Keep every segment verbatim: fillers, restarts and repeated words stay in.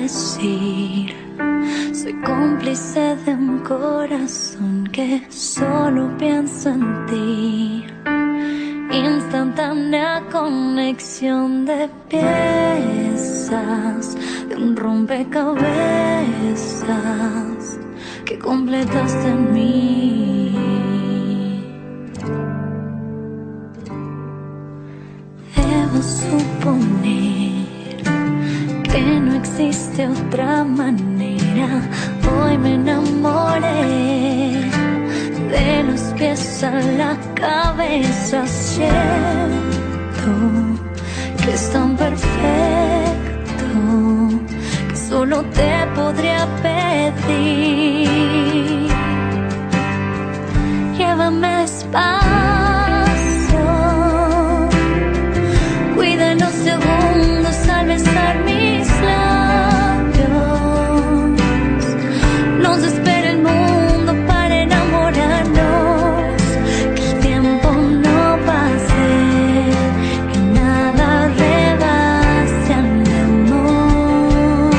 decir. Soy cómplice de un corazón que solo piensa en ti. Instantánea conexión de piezas de un rompecabezas que completaste en mí. Debo suponer que no existe otra manera. Hoy me enamoré de los pies a la cabeza. Siento que es tan perfecto que solo te podría pedir. Llévame despacio, cuida los segundos al besar mis labios. Nos espera el mundo para enamorarnos, que el tiempo no pase, que nada rebase a mi amor.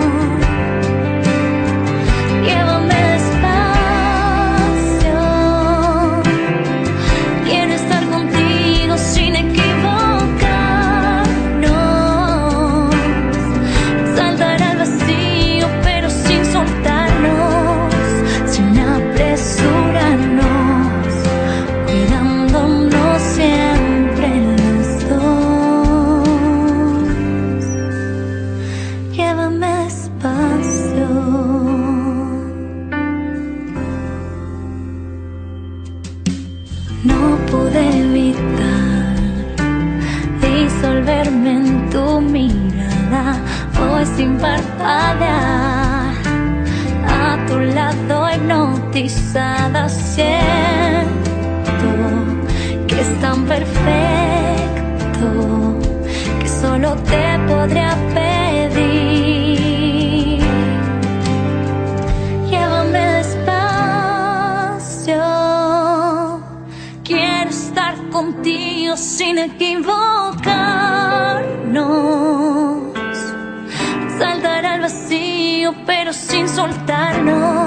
Llévame despacio, quiero estar contigo sin equivocarnos, saltar al vacío pero sin soltarnos, sin apresurarnos, cuidándonos siempre los dos. Llévame despacio. No pude evitar disolverme en tu mirada, hoy sin parpadear, a tu lado hipnotizada. Siento que es tan perfecto que solo te podría pedir. Llévame despacio, quiero estar contigo sin equivocarnos, saltar al vacío pero sin soltarnos,